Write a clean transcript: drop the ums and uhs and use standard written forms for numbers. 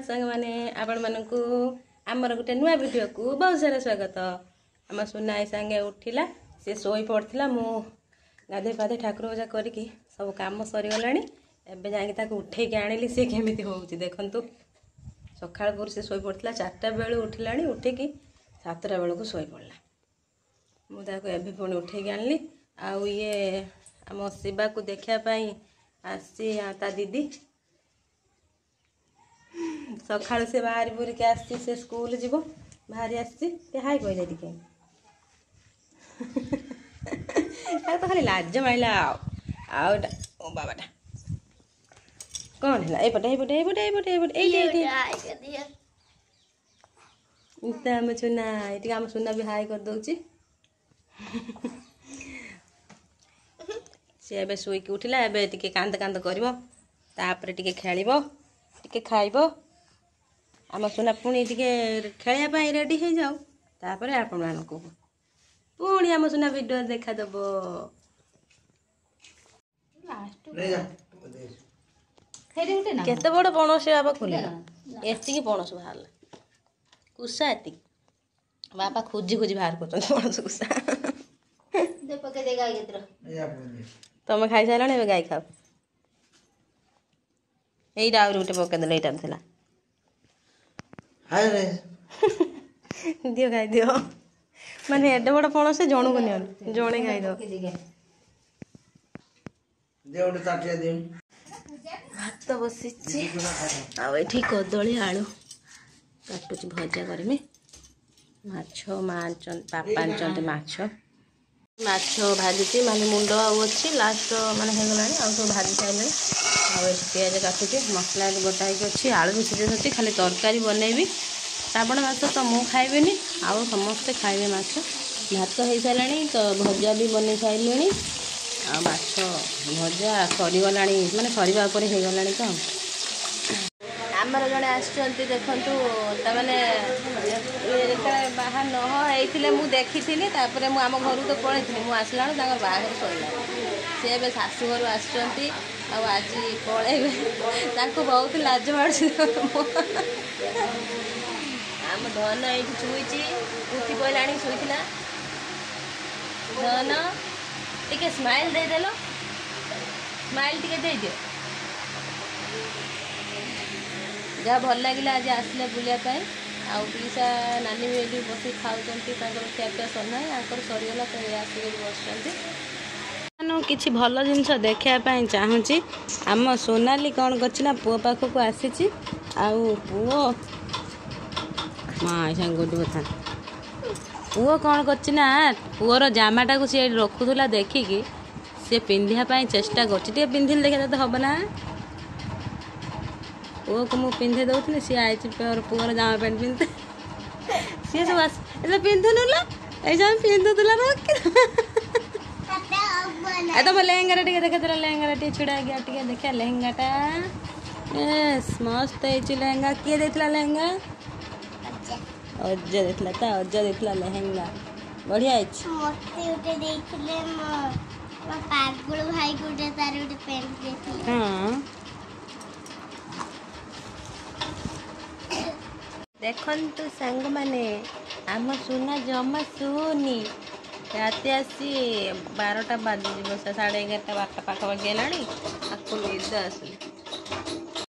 संग माने आपण मानकू आमर गोटे नुआ वीडियो को बहुत सारा स्वागत। आम सुना आई संगे उठिला से शोई पड़ता मु गाधे पाधे ठाकुर पूजा करी सब कम सरीगला एवं जा उठे आनिली सी केमी होती देखु सका पूर्व से शोई पड़ता 4टा बेलू उठिला उठिकी 7टा बेलू शोई पड़ा मुझे एवं पुणी उठे आनली आउ ये आम शिवा को देखापी आसी ता दीदी सका से बाहरी बुरिक आसी से स्कूल जीव बाहरी आसी हाई कहले टे तो खाली लाज मारा ओ बाबाटा कौन है एपटे एपटे एपटे एपटे एपटे आम सुना ये आम सुना भी हाई कर दौची सी ए शुक उठिला एबे टिके कांद कांद कर खेल टिके खाइब आम सुना पुणी टिके खेलने रेडी हो जाओ तापर आपण मानक पुणी आम सुना वीडियो देखा दब केते बड़ पणस बाबा खोल एति पणस बाहर कुसा एति बापा खोजी खोजी बाहर कर पणस कुसा तुम खाई सारे गाई खाओ यहीटा आउरी गोटे पकईदेल यहाँ दियो खाई दियो माने एडे बड़ पणस जणु को नि जणे खाईद भात बसी आठी कदली आलू काटुची भजा करमी माछ पापा आनते माछ भाजी माने मुंड अच्छी लास्ट माने होगला सब भाजी सारे पियाज काटुचे मसला गोटा अच्छी आलू भी सीधे अच्छी खाली तरकारी बनैबी श्रावण मास तो मु खाइबेनी आउ समस्ते खाइबे माछ भात हो सारा तो भजा भी बन सारे माछ भजा सरीगला माने सरीवा उपर हो गला तो आमर जड़े आसुँच देखु तमें बाहर नई मुझे देखी आम घर तो पलि मुसला बाहर सरला सी ए शाशु घर आसुँच आज पलैबे बहुत लाज मार आम धन ये शुई उठी पड़ा शुईला धन टे स्माइल देदेल स्माइल टे दे दियो जहाँ भल लगे आज आसले बुलापी आउ पीसा नानी भी बस खाऊँ खियापिया सरना सरीगला तो आसिक बस किसी भल जिनस देखापी चाहूँगी आम सोनाली कौन कर पुओ पाखक आसी पुओ माँ गोटी कथा पुओ कौन कर पुओर जामाटा को सी रखुला देखिकी सी पिंधापी चेष्टा कर पिंधिल देखा तो हम ना पुओ को मुझे पिंधे दौनी सी आई पुओर जामा पैंट पिंधे सी सब आस पिंधुन पिंधुला तुम लेहेंगा टे देखा लेहेंगा टे छिड़ा गया टे देखा लेहेंगाटा मस्त है लेहेंगा किए देता लेहेंगा अज्जा देता था अज्जा देता लेहेंगा बढ़िया हाँ देखु सांग माने आम सुना जमा शुनी रात आसी 12टा बाजी 11:30 12टा पाखापाखि है निद आस